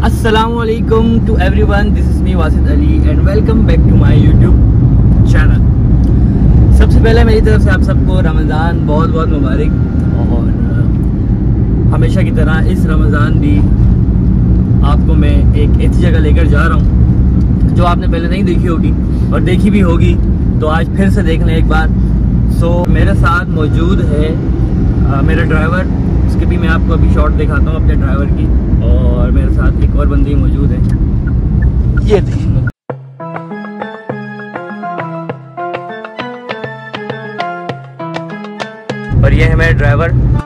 Assalamualaikum to everyone, this is me Wasid Ali and welcome back to my YouTube channel। सबसे पहले मेरी तरफ से आप सबको रमज़ान बहुत बहुत मुबारक। और हमेशा की तरह इस रमज़ान भी आपको मैं एक ऐसी जगह लेकर जा रहा हूँ जो आपने पहले नहीं देखी होगी और देखी भी होगी तो आज फिर से देख लें एक बार। मेरे साथ मौजूद है मेरा ड्राइवर, उसके भी मैं आपको अभी शॉट दिखाता हूँ अपने ड्राइवर की। और मेरे साथ एक और बंदी मौजूद है, ये देखिए। और ये है मेरे ड्राइवर।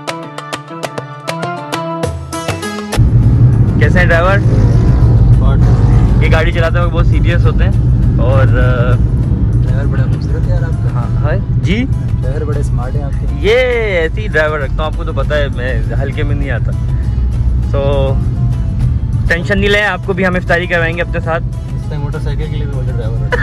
कैसे हैं ड्राइवर? ये गाड़ी चलाते वक्त बहुत सीरियस होते हैं और ड्राइवर बड़ा खूबसूरत है यार आपका। हाँ है जी, ड्राइवर बड़े स्मार्ट है आपके। ये ऐसे ही ड्राइवर रखता हूँ, आपको तो पता है मैं हल्के में नहीं आता। तो टेंशन नहीं लें, आपको भी हम इफ्तारी करवाएंगे अपने साथ। इस टाइम मोटरसाइकिल के लिए भी बोले ड्राइवर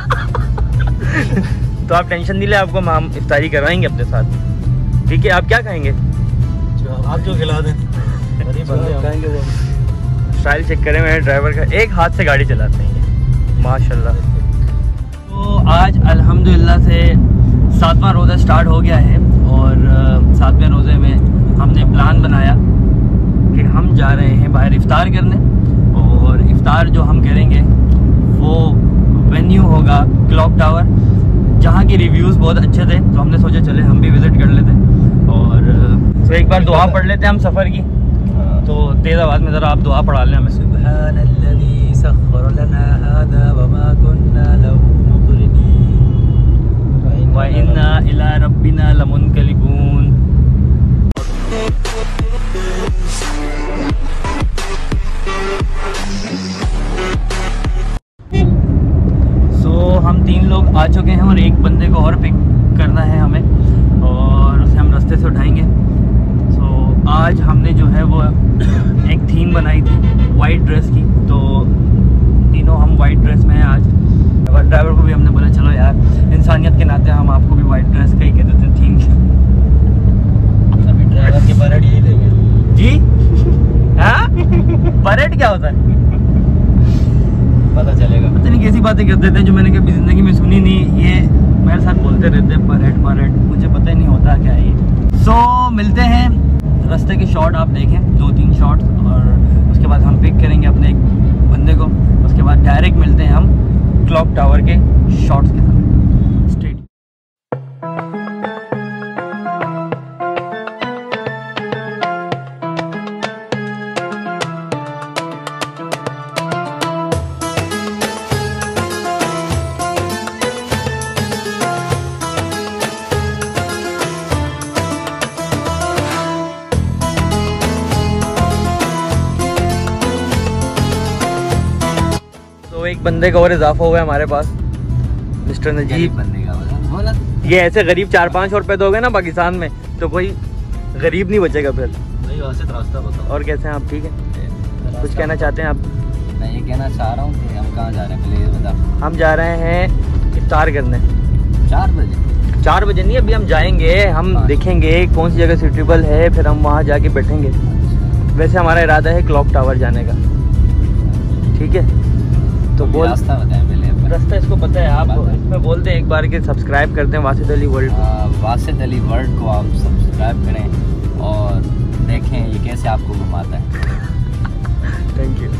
तो आप टेंशन नहीं लें, आपको हम इफ्तारी करवाएंगे अपने साथ। ठीक है, आप क्या खाएंगे? आप जो खिला दें खाएंगे वो। स्टाइल चेक करें मेरे ड्राइवर का, एक हाथ से गाड़ी चलाते हैं माशाल्लाह। तो आज अल्हम्दुलिल्लाह से 7वां रोज़ा स्टार्ट हो गया है और 7वें रोज़े में हमने प्लान बनाया कि हम जा रहे हैं बाहर इफ्तार करने। और इफ्तार जो हम करेंगे वो वेन्यू होगा क्लॉक टावर, जहाँ के रिव्यूज़ बहुत अच्छे थे तो हमने सोचा चले हम भी विज़िट कर लेते हैं। और तो एक बार दुआ पढ़ लेते हैं हम सफ़र की। तो तेज़ आवाज़ में ज़रा आप दुआ पढ़ा लें हमें। सुब्हानल्लज़ी सख्खर लना हाज़ा वमा कुन्ना लहू मुक़रिनीन व इन्ना इला रब्बिना लमुनक़लिबून। हम 3 लोग आ चुके हैं और एक बंदे को और पिक करना है हमें और उसे हम रास्ते से उठाएंगे। आज हमने जो है वो एक थीम बनाई थी वाइट ड्रेस की, तो तीनों हम वाइट ड्रेस में हैं आज। और ड्राइवर को भी हमने बोला चलो यार इंसानियत के नाते हम आपको भी वाइट ड्रेस का ही कह देते हैं थीम। अभी ड्राइवर के परेड यही देंगे जी। हाँ परेड क्या होता है पता चलेगा। पता नहीं कैसी बातें कर देते हैं जो मैंने कभी ज़िंदगी में सुनी नहीं। ये मेरे साथ बोलते रहते हैं परेड परेड, मुझे पता ही नहीं होता क्या है ये। मिलते हैं, रास्ते के शॉट आप देखें 2-3 शॉट्स और उसके बाद हम पिक करेंगे अपने एक बंदे को। उसके बाद डायरेक्ट मिलते हैं हम क्लॉक टावर के शॉट्स के साथ। स्ट्रेट एक बंदे का और इजाफा हुआ है हमारे पास, मिस्टर नजीब। बंदे का बोला ये ऐसे गरीब 4-5 रुपए दोगे ना पाकिस्तान में तो कोई गरीब नहीं बचेगा फिर। भाई वैसे रास्ता बताओ। और कैसे हैं आप? ठीक है, कुछ कहना चाहते हैं आप? मैं ये कहना चाह रहा हूँ कि हम कहाँ जा रहे हैं पहले ये बता। हम जा रहे हैं इफ्तार करने 4 बजे। 4 बजे नहीं, अभी हम जाएंगे, हम देखेंगे कौन सी जगह सूटेबल है, फिर हम वहाँ जाके बैठेंगे। वैसे हमारा इरादा है क्लॉक टावर जाने का। ठीक है, तो बोल रास्ता बताएं पहले। रास्ता इसको पता है, आप इसमें बोलते हैं एक बार कि सब्सक्राइब करते हैं वासिद अली वर्ल्ड। वासिद अली वर्ल्ड को आप सब्सक्राइब करें और देखें ये कैसे आपको घुमाता है। Thank you.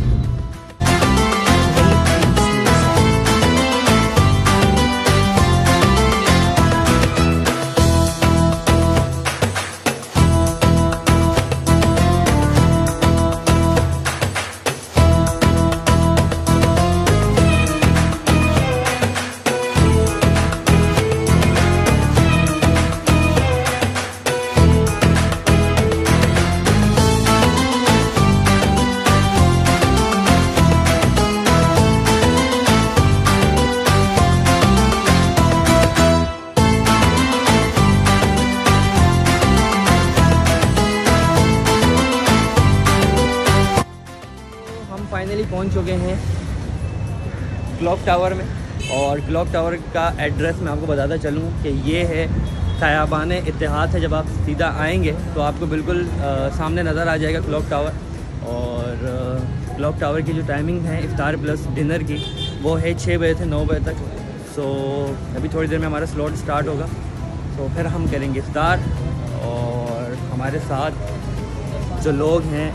फाइनली पहुंच चुके हैं क्लॉक टावर में। और क्लॉक टावर का एड्रेस मैं आपको बताता चलूँ कि ये है ख़याबान इत्तेहाद है। जब आप सीधा आएंगे तो आपको बिल्कुल सामने नज़र आ जाएगा क्लॉक टावर। और क्लॉक टावर की जो टाइमिंग है इफ्तार प्लस डिनर की वो है 6 बजे से 9 बजे तक। सो अभी थोड़ी देर में हमारा स्लॉट स्टार्ट होगा, तो फिर हम करेंगे इफ्तार। और हमारे साथ जो लोग हैं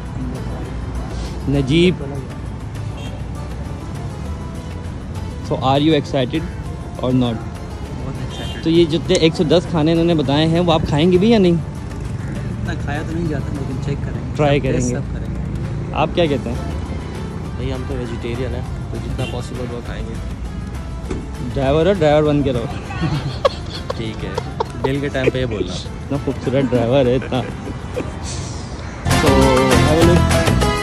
Najeeb, so are you excited और नॉट? बहुत एक्साइटेड। तो ये जितने 110 खाने इन्होंने बताए हैं वो आप खाएंगे भी या नहीं? इतना खाया तो नहीं जाता, लेकिन चेक करेंगे, ट्राई सब टेस्ट करेंगे। सब करेंगे। आप क्या कहते हैं? नहीं, हम तो वेजिटेरियन है, तो जितना पॉसिबल वो खाएंगे। ड्राइवर बन के रहो। ठीक है, बिल के टाइम पे ये बोलना। इतना खूबसूरत ड्राइवर है इतना। तो have a look।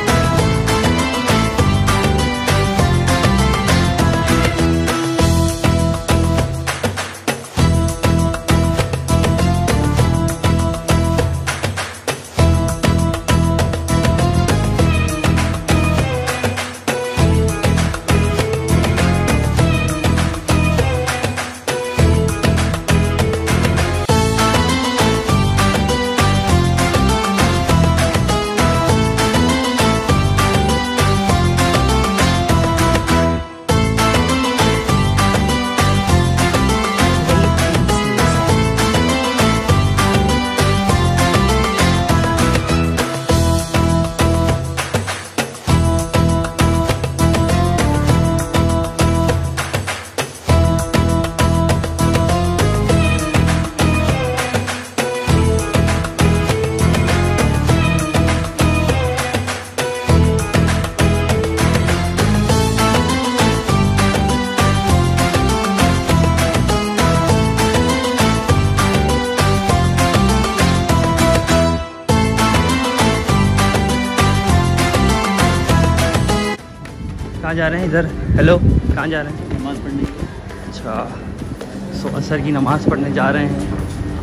कहाँ जा रहे हैं? इधर। हेलो, कहाँ जा रहे हैं? नमाज़ पढ़ने। अच्छा, सो असर की नमाज़ पढ़ने जा रहे हैं।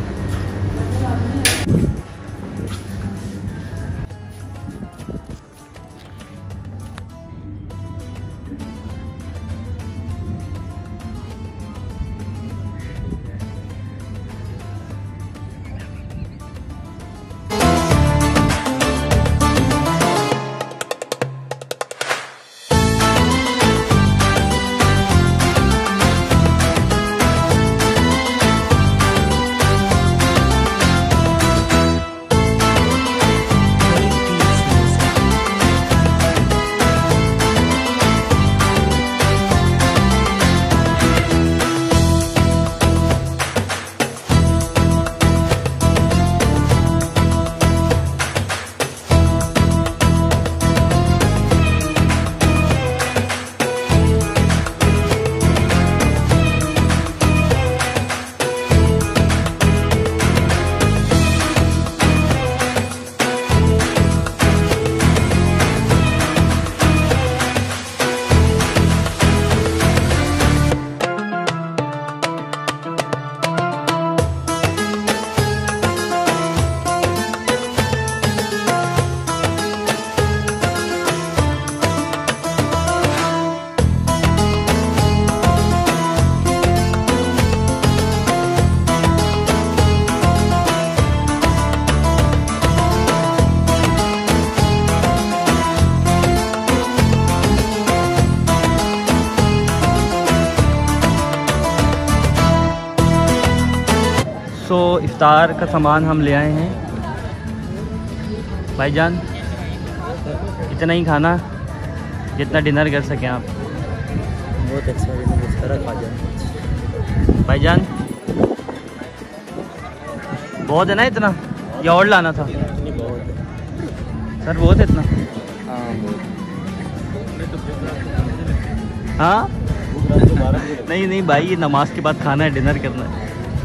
सो इफ्तार का सामान हम ले आए हैं भाईजान। इतना ही खाना जितना डिनर कर सकें आप। बहुत अच्छा है, इस तरह खा जाए भाईजान। बहुत है ना इतना, या और लाना था? बहुत है सर, बहुत है इतना? हाँ, हाँ नहीं नहीं भाई, ये नमाज के बाद खाना है, डिनर करना है।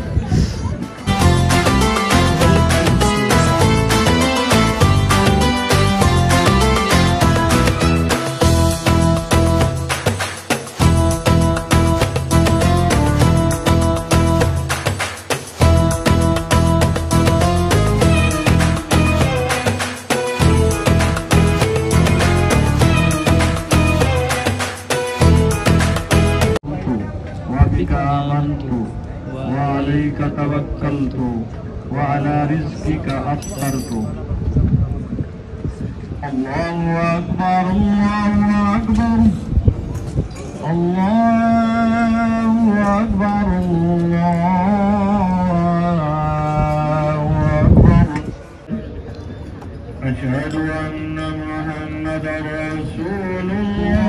वालैका तवक्कलतु व अला रिज़्क़िका अफ़्तरतु। أشهد أن محمدا رسول الله.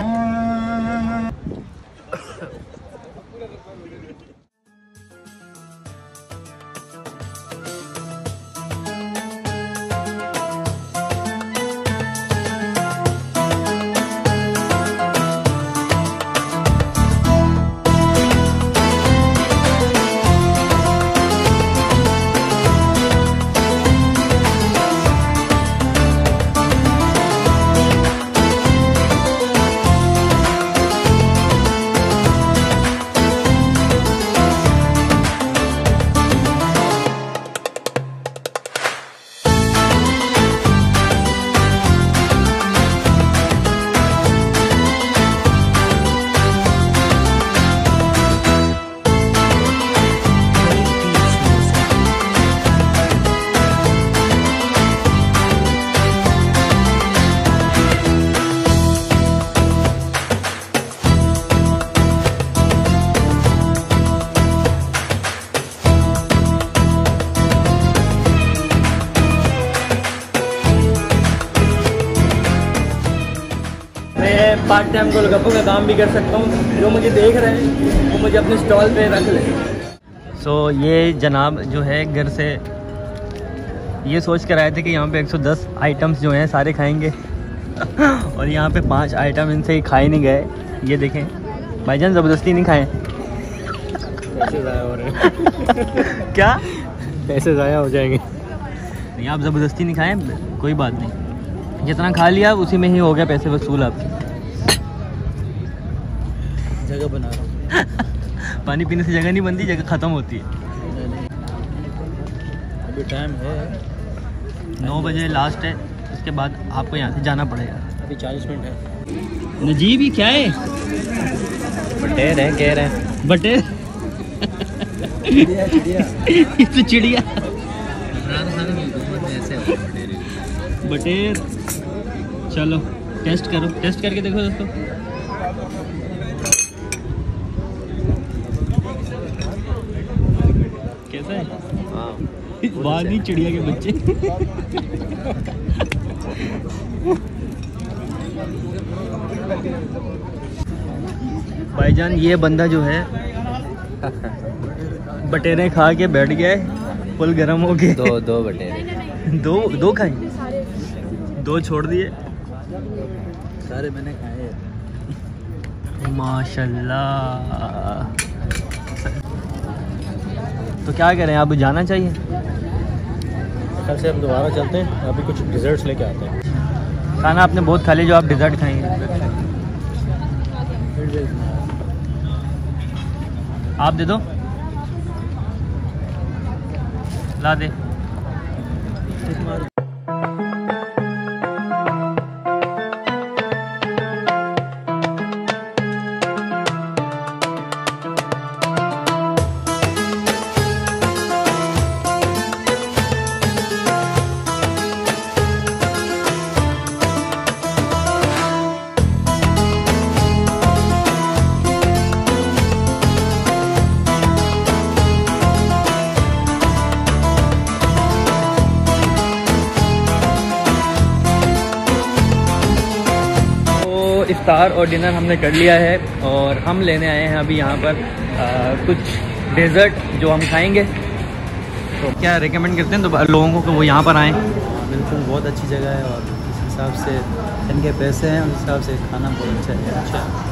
पार्ट टाइम गोलगप्पों का काम भी कर सकता हूँ। जो मुझे देख रहे हैं वो मुझे अपने स्टॉल पे रख ले। सो ये जनाब जो है घर से ये सोच कर आए थे कि यहाँ पे 110 आइटम्स जो हैं सारे खाएंगे और यहाँ पे 5 आइटम इनसे ही खाए नहीं गए। ये देखें भाईजान, ज़बरदस्ती नहीं खाएं। पैसे ज़ाया हो रहे हैं। क्या पैसे ज़ाया हो जाएंगे? नहीं, आप ज़बरदस्ती नहीं खाएं, कोई बात नहीं। जितना खा लिया उसी में ही हो गया पैसे वसूल आपके। जगह बना रहा हूँ। पानी पीने से जगह नहीं बनती, जगह ख़त्म होती है। अभी टाइम है 9 बजे लास्ट है, उसके बाद आपको यहाँ से जाना पड़ेगा। अभी 40 मिनट है। नजीब ही क्या है? बटेर है, कह रहे हैं बटेर। चिड़िया। ये तो चिड़िया। बटेर। चलो टेस्ट करो, टेस्ट करके देखो दोस्तों। कैसा है? हाँ, बाद ही चिड़िया के बच्चे। भाईजान ये बंदा जो है बटेरे खा के बैठ गया है, फुल गर्म हो गए। दो बटेरे। दो खाए, 2 छोड़ दिए। सारे मैंने खाए हैं। माशाल्लाह। तो क्या करें, अब जाना चाहिए। कल से हम दोबारा चलते हैं, अभी कुछ डिज़र्ट्स लेके आते हैं। खाना आपने बहुत खा लिया, जो आप डिज़र्ट खाएंगे आप दे दो, ला दे। इफ्तार और डिनर हमने कर लिया है और हम लेने आए हैं अभी यहाँ पर कुछ डेज़र्ट जो हम खाएंगे। तो क्या रेकमेंड करते हैं तो लोगों को वो यहाँ पर आएँ? बिल्कुल, बहुत अच्छी जगह है और इस हिसाब से इनके पैसे हैं, उस हिसाब से खाना बहुत अच्छा है। अच्छा।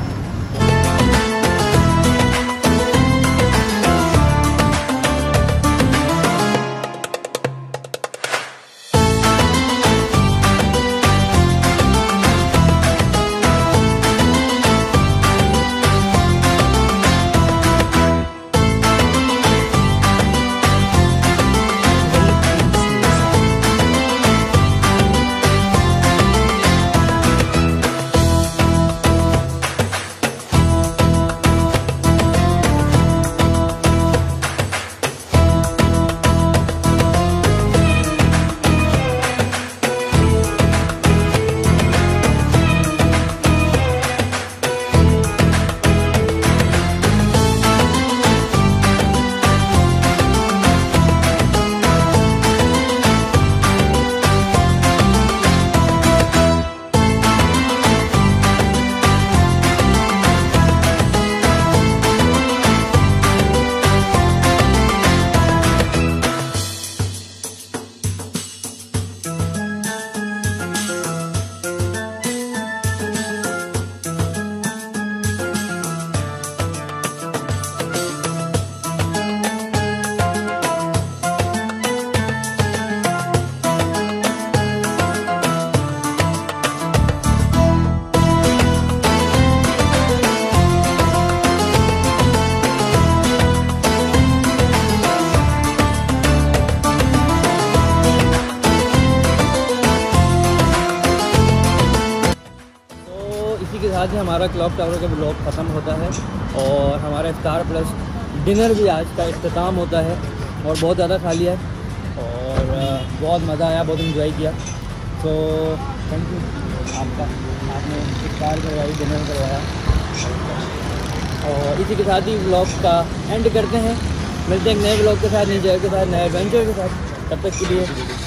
के साथ ही हमारा क्लॉक टावर का ब्लॉग ख़त्म होता है और हमारा स्टार प्लस डिनर भी आज का इख्तिताम होता है और बहुत ज़्यादा खा लिया और बहुत मज़ा आया, बहुत इन्जॉय किया। तो थैंक यू आपका, आपने इफ्तार करवाई, डिनर करवाया और इसी के साथ ही ब्लॉग का एंड करते हैं। मिलते हैं एक नए ब्लॉग के साथ, नई जगह के साथ, नए एडवेंचर के साथ। तब तक के लिए